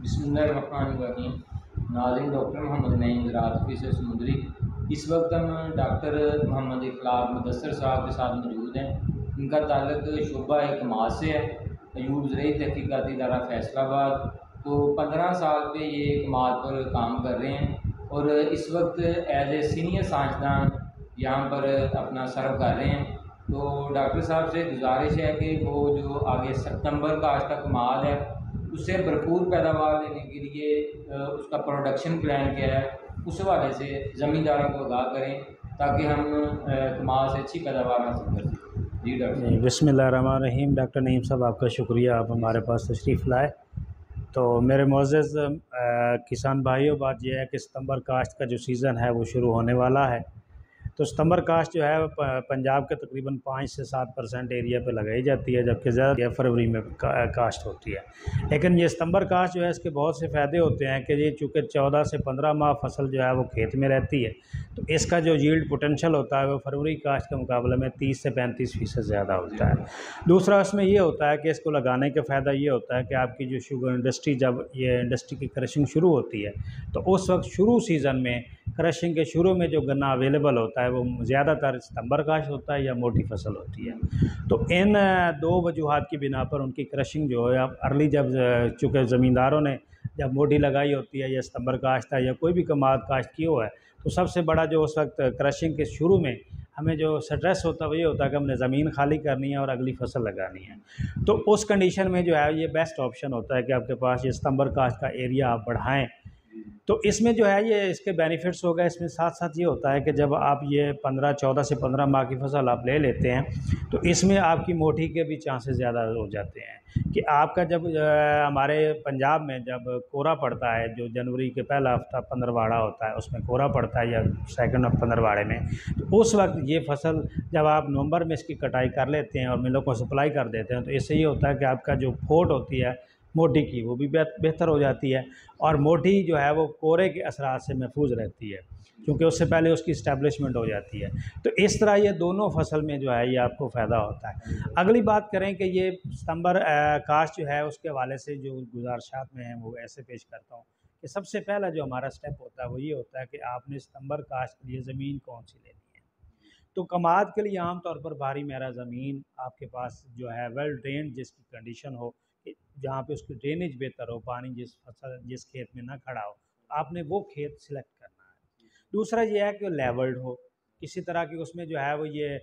बिस्मिल्लाहिर्रहमानिर्रहीम। नाज़रीन, डॉक्टर मोहम्मद नईम ज़राअत समुद्री। इस वक्त हम डॉक्टर मोहम्मद इखलाक मुदस्सर साहब के साथ मौजूद हैं। इनका ताल्लुक़ शुबा कमाद से है, अयूब ज़रई तहक़ीक़ाती इदारा फैसलाबाद। तो 15 साल पे ये कमाद पर काम कर रहे हैं और इस वक्त एज ए सीनियर साइंसदान यहाँ पर अपना सर्व कर रहे हैं। तो डॉक्टर साहब से गुजारिश है कि वो जो आगे सितंबर का आज तक कमाल है उससे भरपूर पैदावार लेने के लिए उसका प्रोडक्शन प्लान क्या है, उस हवाले से ज़मींदारों को आगाह करें ताकि हम कमाल से अच्छी पैदावार हासिल कर सकें। जी डॉक्टर। बिस्मिल्लाहिर्रहमानिर्रहीम। डॉक्टर नईम साहब, आपका शुक्रिया, आप हमारे पास तशरीफ़ लाए। तो मेरे मोअज़्ज़ज़ किसान भाइयों, बात यह है कि सितंबर काश्त का जो सीज़न है वो शुरू होने वाला है। तो सितंबर काश्त जो है पंजाब के तकरीबन 5 से 7% एरिया पे लगाई जाती है, जबकि ज़्यादा फरवरी में काश्त होती है। लेकिन ये सितंबर काश्त जो है इसके बहुत से फ़ायदे होते हैं कि ये चूँकि 14 से 15 माह फसल जो है वो खेत में रहती है, तो इसका जो यील्ड पोटेंशियल होता है वो फरवरी काश्त के मुकाबले में 30 से 35% ज़्यादा होता है। दूसरा इसमें ये होता है कि इसको लगाने का फ़ायदा ये होता है कि आपकी जो शुगर इंडस्ट्री, जब ये इंडस्ट्री की क्रशिंग शुरू होती है तो उस वक्त शुरू सीज़न में क्रशिंग के शुरू में जो गन्ना अवेलेबल होता है वो ज़्यादातर सितंबर काश्त होता है या मोटी फसल होती है। तो इन दो वजूहात की बिना पर उनकी क्रशिंग जो है अब अर्ली, जब चूँकि ज़मींदारों ने जब मोटी लगाई होती है या सितंबर काश्त है या कोई भी कमाद काश्त की हुआ है, तो सबसे बड़ा जो उस वक्त क्रशिंग के शुरू में हमें जो स्ट्रेस होता है वो ये होता है कि हमने ज़मीन खाली करनी है और अगली फसल लगानी है। तो उस कंडीशन में जो है ये बेस्ट ऑप्शन होता है कि आपके पास ये सितंबर काश्त का एरिया आप बढ़ाएँ। तो इसमें जो है ये इसके बेनिफिट्स हो गए। इसमें साथ साथ ये होता है कि जब आप ये 14 से 15 माह की फसल आप ले लेते हैं तो इसमें आपकी मोटी के भी चांसेस ज़्यादा हो जाते हैं कि आपका जब हमारे पंजाब में जब कोहरा पड़ता है, जो जनवरी के पहला हफ्ता पंद्रवाड़ा होता है उसमें कोहरा पड़ता है या सेकंड ऑफ पंद्रवाड़े में, तो उस वक्त ये फसल जब आप नवंबर में इसकी कटाई कर लेते हैं और मिलों को सप्लाई कर देते हैं, तो इससे ये होता है कि आपका जो फोट होती है मोटी की वो भी बेहतर हो जाती है और मोटी जो है वो कोहरे के असरात से महफूज रहती है क्योंकि उससे पहले उसकी इस्टेब्लिशमेंट हो जाती है। तो इस तरह ये दोनों फसल में जो है ये आपको फ़ायदा होता है। अगली बात करें कि ये सितंबर काश्त जो है उसके हवाले से जो गुजारिशात में हैं वो ऐसे पेश करता हूँ कि सबसे पहला जो हमारा स्टेप होता है वो ये होता है कि आपने सितंबर काश्त के लिए ज़मीन कौन सी लेनी है। तो कमाद के लिए आम तौर पर भारी मेरा ज़मीन आपके पास जो है वेल ड्रेन्ड जिसकी कंडीशन हो, जहाँ पे उसकी ड्रेनेज बेहतर हो, पानी जिस खेत में ना खड़ा हो, आपने वो खेत सिलेक्ट करना है। दूसरा ये है कि लेवल्ड हो, किसी तरह की उसमें जो है वो ये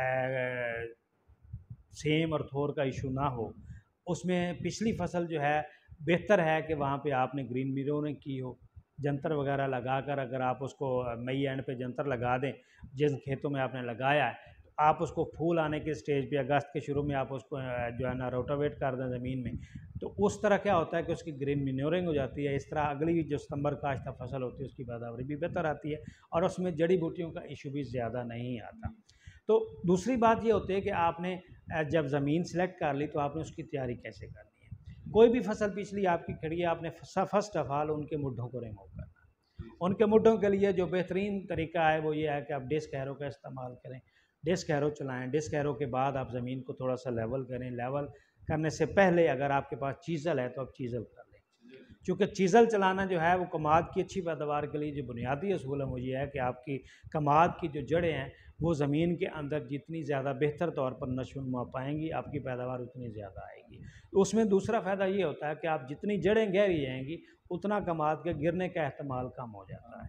सेम और थोर का इशू ना हो। उसमें पिछली फसल जो है बेहतर है कि वहाँ पे आपने ग्रीन मिरोनिंग की हो, जंतर वगैरह लगाकर अगर आप उसको मई एंड पे जंतर लगा दें जिन खेतों में आपने लगाया है, आप उसको फूल आने के स्टेज पे अगस्त के शुरू में आप उसको जो है ना रोटावेट कर दें ज़मीन में, तो उस तरह क्या होता है कि उसकी ग्रीन मिन्योरिंग हो जाती है। इस तरह अगली जो सितंबर काश्त का फसल होती है उसकी पैदावारी भी बेहतर आती है और उसमें जड़ी बूटियों का इशू भी ज़्यादा नहीं आता। तो दूसरी बात ये होती है कि आपने जब ज़मीन सेलेक्ट कर ली तो आपने उसकी तैयारी कैसे करनी है। कोई भी फसल पिछली आपकी खड़ी है, आपने फर्स्ट ऑफ ऑल उनके मुड्ढों को रिमूव करना। उनके मुड्ढों के लिए जो बेहतरीन तरीका है वो ये है कि आप डिस्क हैरो का इस्तेमाल करें, डिस्क हैरो चलाएं। डिस्क हैरो के बाद आप ज़मीन को थोड़ा सा लेवल करें। लेवल करने से पहले अगर आपके पास चीज़ल है तो आप चीज़ल कर लें, क्योंकि चीज़ल चलाना जो है वो कमाद की अच्छी पैदावार के लिए जो बुनियादी असूल है वो ये है कि आपकी कमाद की जो जड़ें हैं वो ज़मीन के अंदर जितनी ज़्यादा बेहतर तौर पर नशोनुमा पाएंगी, आपकी पैदावार उतनी ज़्यादा आएगी। तो उसमें दूसरा फ़ायदा ये होता है कि आप जितनी जड़ें गहरी जाएंगी उतना कमाद के गिरने का एहतमाल कम हो जाता है।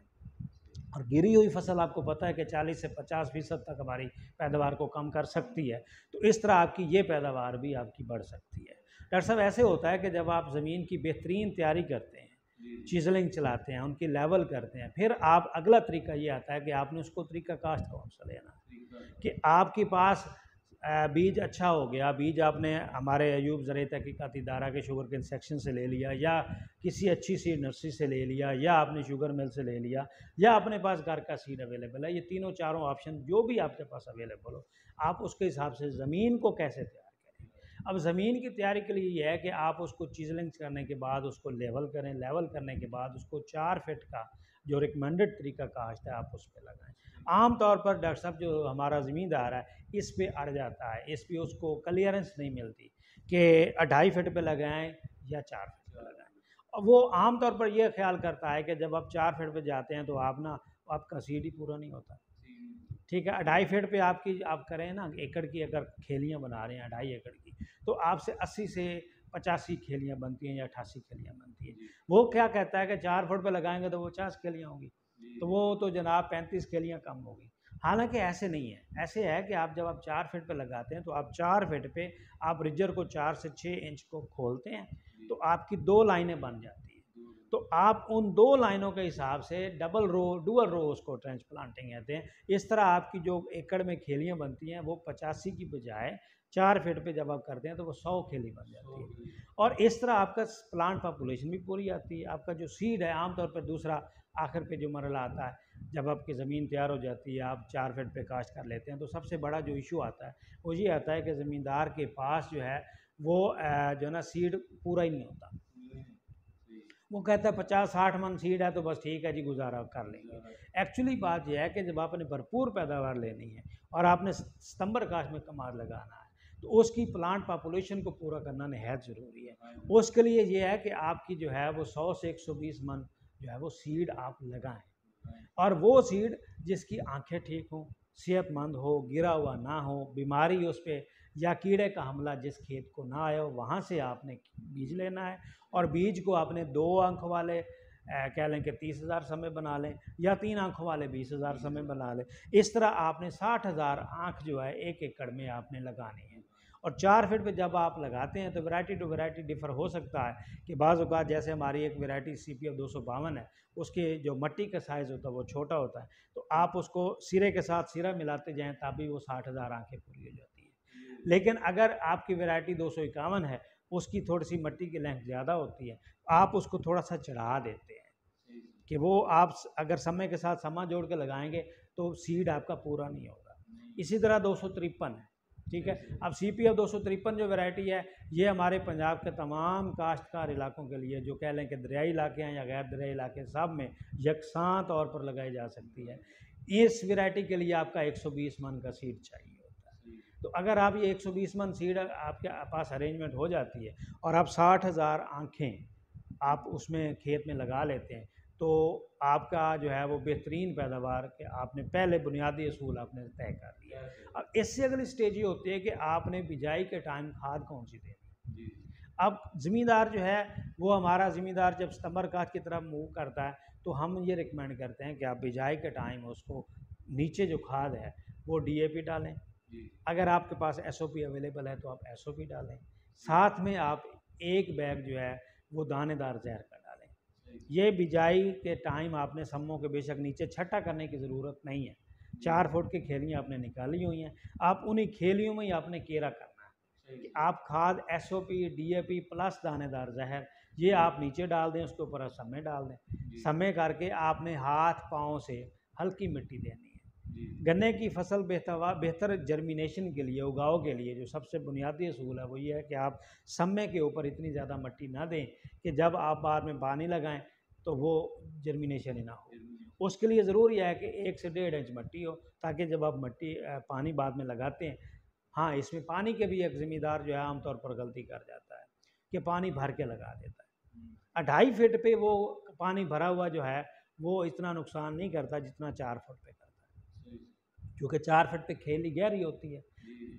और गिरी हुई फसल आपको पता है कि 40 से 50% तक हमारी पैदावार को कम कर सकती है। तो इस तरह आपकी ये पैदावार भी आपकी बढ़ सकती है। डॉक्टर साहब, ऐसे होता है कि जब आप ज़मीन की बेहतरीन तैयारी करते हैं, चीजलिंग चलाते हैं, उनकी लेवल करते हैं, फिर आप अगला तरीका ये आता है कि आपने उसको तरीका काश्त कौन सा लेना कि आपके पास बीज अच्छा हो गया, बीज आपने हमारे अयूब ज़रई तहक़ीक़ाती इदारा के शुगरकेन सेक्शन से ले लिया या किसी अच्छी सी नर्सरी से ले लिया या आपने शुगर मिल से ले लिया या अपने पास घर का सीड अवेलेबल है। ये तीनों चारों ऑप्शन जो भी आपके पास अवेलेबल हो, आप उसके हिसाब से ज़मीन को कैसे तैयार करें। अब ज़मीन की तैयारी के लिए ये है कि आप उसको चीजलिंग करने के बाद उसको लेवल करें। लेवल करने के बाद उसको 4 फीट का जो रिकमेंडेड तरीका काश्त है आप उस पर लगाएं। आम तौर पर डॉक्टर साहब जो हमारा ज़मींदार है इस पे अड़ जाता है, इस पे उसको क्लियरेंस नहीं मिलती कि 2.5 फीट पे लगाएं या 4 फीट पे लगाएं। वो आम तौर पर ये ख्याल करता है कि जब आप 4 फीट पे जाते हैं तो आप ना, आपका सीड ही पूरा नहीं होता। ठीक है, 2.5 फीट पे आपकी आप करें ना, एकड़ की अगर खेलियाँ बना रहे हैं 2.5 एकड़ की, तो आपसे 80 से 85 खेलियाँ बनती हैं या 88 खेलियाँ बनती हैं। वो क्या कहता है कि 4 फुट पे लगाएंगे तो वो 50 खेलियाँ होंगी, तो वो तो जनाब 35 खेलियाँ कम होगी। हालांकि ऐसे नहीं है, ऐसे है कि आप जब आप 4 फीट पे लगाते हैं तो आप 4 फीट पे आप रिजर को 4 से 6 इंच को खोलते हैं, तो आपकी 2 लाइनें बन जाती हैं। तो आप उन 2 लाइनों के हिसाब से डबल रो, डुअल रो उसको ट्रांसप्लांटिंग कहते हैं। इस तरह आपकी जो एकड़ में खेलियाँ बनती हैं वो 85 की बजाय 4 फीट पे जब आप करते हैं तो वो 100 खेली बन जाती है। और इस तरह आपका प्लांट पॉपुलेशन भी पूरी आती है। आपका जो सीड है आमतौर पर दूसरा आखिर पे जो मरला आता है, जब आपकी ज़मीन तैयार हो जाती है, आप 4 फीट पे काश्त कर लेते हैं, तो सबसे बड़ा जो इशू आता है वो ये आता है कि ज़मींदार के पास जो है वो जो है ना सीड पूरा ही नहीं होता। वो कहता है 50-60 मन सीड है तो बस ठीक है जी, गुजारा कर लेंगे। एक्चुअली बात यह है कि जब आपने भरपूर पैदावार लेनी है और आपने सितंबर काश्त में कमाल लगाना है, तो उसकी प्लांट पॉपुलेशन को पूरा करना नहायत ज़रूरी है। उसके लिए ये है कि आपकी जो है वो 100 से 120 मन जो है वो सीड आप लगाएं, और वो सीड जिसकी आंखें ठीक हों, सेहतमंद हो, गिरा हुआ ना हो, बीमारी उस पर या कीड़े का हमला जिस खेत को ना आए हो, वहाँ से आपने बीज लेना है। और बीज को आपने 2 आंखों वाले कह लें कि 30,000 समय बना लें, या 3 आंखों वाले 20,000 समय बना लें। इस तरह आपने 60,000 आँख जो है 1 एकड़ में आपने लगानी है। और 4 फीट पे जब आप लगाते हैं तो वैरायटी टू वैरायटी डिफ़र हो सकता है कि बाज़ औक़ात जैसे हमारी एक वैरायटी CPF 252 है, उसके जो मट्टी का साइज़ होता है वो छोटा होता है, तो आप उसको सिरे के साथ सिरा मिलाते जाएँ तभी वो 60,000 आँखें पूरी हो जाती है। लेकिन अगर आपकी वैरायटी 251 है, उसकी थोड़ी सी मट्टी की लेंथ ज़्यादा होती है, आप उसको थोड़ा सा चढ़ा देते हैं कि वो आप अगर समय के साथ समा जोड़ के लगाएंगे तो सीड आपका पूरा नहीं होगा। इसी तरह 253 है, ठीक है। अब CPF 253 जो वैरायटी है, ये हमारे पंजाब के तमाम काश्तकार इलाकों के लिए, जो कह लें कि दरियाई इलाके हैं या गैर दरियाई इलाके, सब में यकसां तौर पर लगाई जा सकती है। इस वैरायटी के लिए आपका 120 मन का सीड चाहिए होता है। तो अगर आप ये 120 मन सीड आपके पास अरेंजमेंट हो जाती है और आप 60,000 आँखें आप उसमें खेत में लगा लेते हैं, तो आपका जो है वो बेहतरीन पैदावार के आपने पहले बुनियादी असूल आपने तय कर लिया। अब इससे अगली स्टेज ये होती है कि आपने बिजाई के टाइम खाद कौन सी देनी है। अब ज़मींदार जो है वो, हमारा ज़मींदार जब सितंबर काश्त की तरफ मूव करता है तो हम ये रिकमेंड करते हैं कि आप बिजाई के टाइम उसको नीचे जो खाद है वो DAP डालें। अगर आपके पास SOP अवेलेबल है तो आप SOP डालें, साथ में आप 1 बैग जो है वो दानेदार जहर का डालें। ये बिजाई के टाइम आपने सम्मों के बेशक नीचे छट्टा करने की ज़रूरत नहीं है, 4 फुट की खेलियाँ आपने निकाली हुई हैं, आप उन्हीं खेलियों में ही आपने केरा करना है कि आप खाद SOP DAP प्लस दानेदार जहर ये आप नीचे डाल दें, उसके ऊपर समय डाल दें। समय करके आपने हाथ पाँव से हल्की मिट्टी देनी है। गन्ने की फसल बेहतर जर्मिनेशन के लिए, उगाव के लिए जो सबसे बुनियादी असूल है वो ये है कि आप समय के ऊपर इतनी ज़्यादा मिट्टी ना दें कि जब आप बाद में पानी लगाएं तो वो जर्मिनेशन ही ना हो। उसके लिए ज़रूरी है कि 1 से 1.5 इंच मिट्टी हो, ताकि जब आप पानी बाद में लगाते हैं, हाँ इसमें पानी के भी एक ज़मींदार जो है आमतौर पर गलती कर जाता है कि पानी भर के लगा देता है। 2.5 फीट पे वो पानी भरा हुआ जो है वो इतना नुकसान नहीं करता जितना 4 फुट पे करता है, क्योंकि 4 फुट पे खेली गहरी होती है।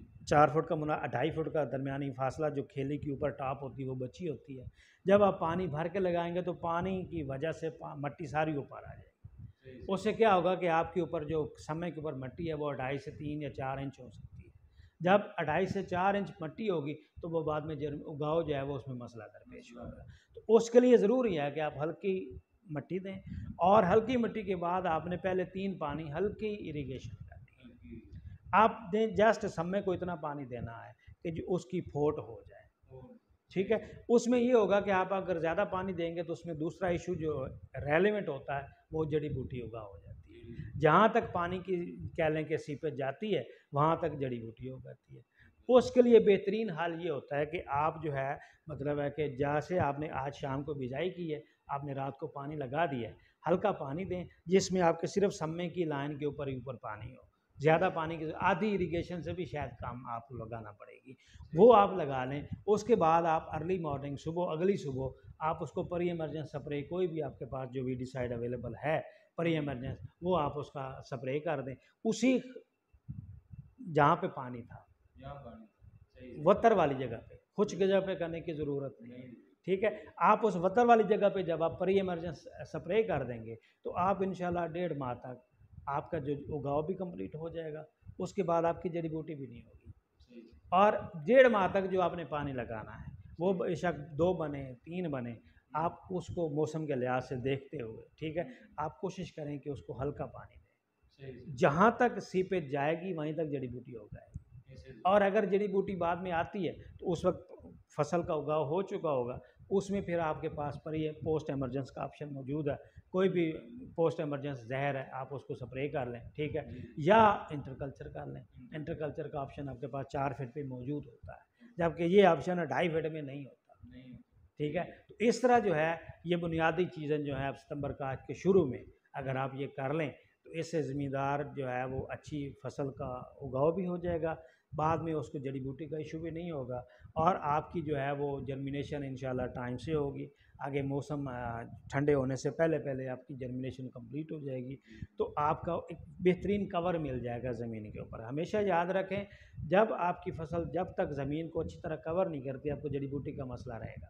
4 फुट का 2.5 फुट का दरमियानी फासला जो खेली के ऊपर टॉप होती है वो बची होती है। जब आप पानी भर के लगाएंगे तो पानी की वजह से मिट्टी सारी ऊपर आ जाएगी। उससे क्या होगा कि आपके ऊपर जो समय के ऊपर मिट्टी है वो 2.5 से 3 या 4 इंच हो सकती है। जब 2.5 से 4 इंच मिट्टी होगी तो वो बाद में उगाव जो है वो उसमें मसला दरपेश होगा। तो उसके लिए ज़रूरी है कि आप हल्की मिट्टी दें, और हल्की मिट्टी के बाद आपने पहले 3 पानी हल्की इरिगेशन करनी है। आप दें जस्ट समय को इतना पानी देना है कि जो उसकी फोट हो जाए, ठीक है। उसमें ये होगा कि आप अगर ज़्यादा पानी देंगे तो उसमें दूसरा इशू जो रेलेवेंट होता है वो जड़ी बूटी उगा हो जाती है। जहाँ तक पानी की कह लें कि सीपेज जाती है वहाँ तक जड़ी बूटी हो जाती है। उसके लिए बेहतरीन हाल ये होता है कि आप जो है मतलब है कि जैसे आपने आज शाम को बिजाई की है, आपने रात को पानी लगा दिया है, हल्का पानी दें जिसमें आपके सिर्फ समय की लाइन के ऊपर ही ऊपर पानी हो। ज़्यादा पानी की आधी इरिगेशन से भी शायद काम आप लगाना पड़ेगी, वो आप लगा लें। उसके बाद आप अर्ली मॉर्निंग सुबह, अगली सुबह आप उसको परी इमरजेंस स्प्रे, कोई भी आपके पास जो वीडिसाइड अवेलेबल है परी इमरजेंस, वो आप उसका स्प्रे कर दें उसी जहाँ पे पानी था, जहाँ पानी सही वतर वाली जगह पे, खुश्क जगह पे करने की ज़रूरत नहीं। ठीक है, आप उस वतर वाली जगह पे जब आप प्री इमरजेंस स्प्रे कर देंगे तो आप इंशाल्लाह 1.5 माह तक आपका जो उगाव भी कंप्लीट हो जाएगा, उसके बाद आपकी जड़ी बूटी भी नहीं होगी। और 1.5 माह तक जो आपने पानी लगाना है वो बेशक 2 बने 3 बने, आप उसको मौसम के लिहाज से देखते हुए, ठीक है, आप कोशिश करें कि उसको हल्का पानी दें, जहाँ तक सीपेज जाएगी वहीं तक जड़ी बूटी हो जाएगी। और अगर जड़ी बूटी बाद में आती है तो उस वक्त फसल का उगाव हो चुका होगा, उसमें फिर आपके पास पर ये पोस्ट एमरजेंस का ऑप्शन मौजूद है, कोई भी पोस्ट एमरजेंस जहर है आप उसको स्प्रे कर लें, ठीक है, या इंटरकल्चर कर लें। इंटरकल्चर का ऑप्शन आपके पास 4 फीट पे मौजूद होता है, जबकि ये ऑप्शन 2.5 फीट में नहीं होता। ठीक है, तो इस तरह जो है ये बुनियादी चीज़ें जो है आप सितंबर काश्त के शुरू में अगर आप ये कर लें तो इससे ज़मींदार जो है वो अच्छी फसल का उगाव भी हो जाएगा, बाद में उसको जड़ी बूटी का इशू भी नहीं होगा, और आपकी जो है वो जर्मिनेशन इंशाल्लाह टाइम से होगी। आगे मौसम ठंडे होने से पहले पहले आपकी जर्मिनेशन कंप्लीट हो जाएगी, तो आपका एक बेहतरीन कवर मिल जाएगा ज़मीन के ऊपर। हमेशा याद रखें, जब आपकी फसल जब तक ज़मीन को अच्छी तरह कवर नहीं करती, आपको जड़ी बूटी का मसला रहेगा।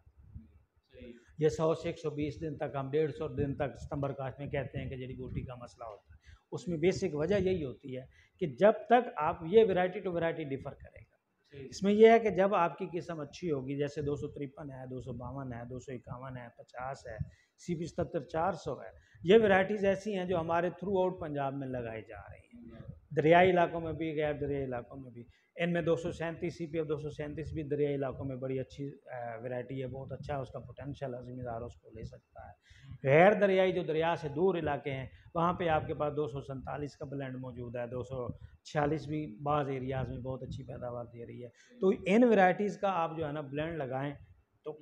ये 100 से 120 दिन तक, हम 150 दिन तक सितंबर काश्त में कहते हैं कि जड़ी बूटी का मसला होता है, उसमें बेसिक वजह यही होती है कि जब तक आप ये वैरायटी टू वैरायटी डिफ़र करेगा। इसमें यह है कि जब आपकी किस्म अच्छी होगी, जैसे 253 है, 252 है, 251 है, 50 है, CP 77 400 है, ये वैरायटीज़ ऐसी हैं जो हमारे थ्रू आउट पंजाब में लगाई जा रही हैं, दरियाई इलाकों में भी, गैर दरियाई इलाकों में भी। इनमें 237 CPF 237 भी दरियाई इलाकों में बड़ी अच्छी वैरायटी है, बहुत अच्छा उसका पोटेंशियल है, ज़मींदार उसको ले सकता है। गैर दरियाई जो दरिया से दूर इलाके हैं वहाँ पे आपके पास 247 का ब्लेंड मौजूद है, 246 भी बाज़ एरियाज़ में बहुत अच्छी पैदावार दे रही है। तो इन वैरायटीज़ का आप जो है ना ब्लेंड लगाएं तो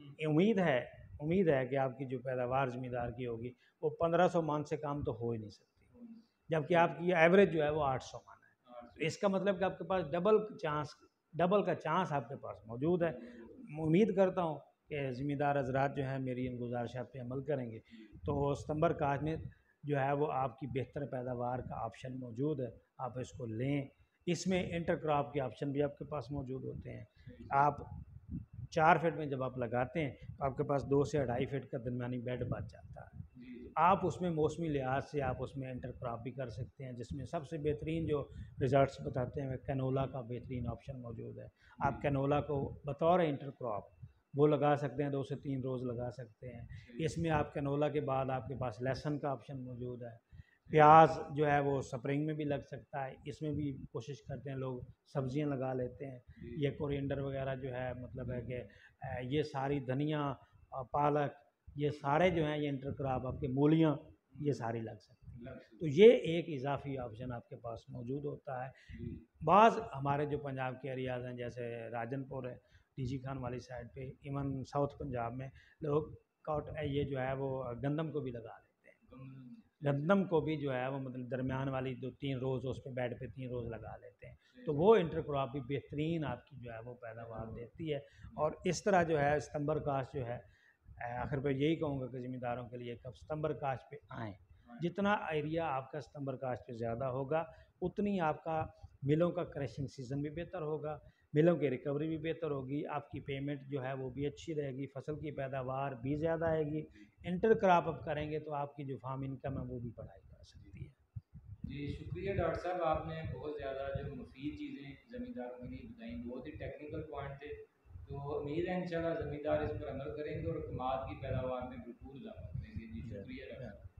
उम्मीद है कि आपकी जो पैदावार ज़मींदार की होगी वो 1500 मन से कम तो हो ही नहीं सकती, जबकि आपकी एवरेज जो है वो 800 मन है। तो इसका मतलब कि आपके पास डबल का चांस आपके पास मौजूद है। उम्मीद करता हूँ कि ज़मींदार हज़रात जो हैं मेरी इन गुजारिशात पे अमल करेंगे, तो सितंबर काश्त में जो है वो आपकी बेहतर पैदावार का ऑप्शन मौजूद है, आप इसको लें। इसमें इंटर क्रॉप के ऑप्शन भी आपके पास मौजूद होते हैं। आप 4 फीट में जब आप लगाते हैं तो आपके पास 2 से 2.5 फीट का दरमियानी बेड बच जाता है। आप उसमें मौसमी लिहाज से आप उसमें इंटर क्रॉप भी कर सकते हैं, जिसमें सबसे बेहतरीन जो रिजल्ट्स बताते हैं कैनोला का बेहतरीन ऑप्शन मौजूद है। आप कैनोला को बतौर इंटर क्रॉप वो लगा सकते हैं, 2 से 3 रोज़ लगा सकते हैं। इसमें आप कैनोला के बाद आपके पास लहसुन का ऑप्शन मौजूद है, प्याज जो है वो स्प्रिंग में भी लग सकता है, इसमें भी कोशिश करते हैं लोग सब्जियां लगा लेते हैं। ये कोरिएंडर वगैरह जो है मतलब है कि ये सारी धनिया पालक ये सारे जो हैं ये इंटर क्रॉप, आपके मूलियाँ ये सारी लग सकती हैं, तो ये एक इजाफी ऑप्शन आपके पास मौजूद होता है। बाज़ हमारे जो पंजाब के एरियाज़ हैं जैसे राजनपुर है, टीजी खान वाली साइड पे, इवन साउथ पंजाब में लोग ये जो है वो गंदम को भी लगा लेते हैं। गंदम को भी जो है वो मतलब दरमियान वाली 2-3 रोज़ उस पर बेड पे 3 रोज़ लगा लेते हैं, तो वो इंटर क्रॉप भी बेहतरीन आपकी जो है वो पैदावार देती है। और इस तरह जो है सितंबर काश्त जो है, आखिर पर यही कहूँगा कि ज़मींदारों के लिए कब सितंबर काश्त पे आएँ। जितना एरिया आपका सितंबर काश्त पे ज़्यादा होगा उतनी आपका मिलों का क्रशिंग सीज़न भी बेहतर होगा, मिलों की रिकवरी भी बेहतर होगी, आपकी पेमेंट जो है वो भी अच्छी रहेगी, फसल की पैदावार भी ज़्यादा आएगी। इंटर क्रॉप अप करेंगे तो आपकी जो फार्म इनकम है वो भी बढ़ाई जा सकती है। जी शुक्रिया डॉक्टर साहब, आपने बहुत ज़्यादा जो मुफीद चीज़ें ज़मींदारों के लिए बताई, बहुत ही टेक्निकल पॉइंट थे। तो उम्मीद है इंशाल्लाह ज़मींदार इस पर अमल करेंगे और कमाद की पैदावार में भरपूर इजाफा करेंगे। जी शुक्रिया डॉक्टर साहब।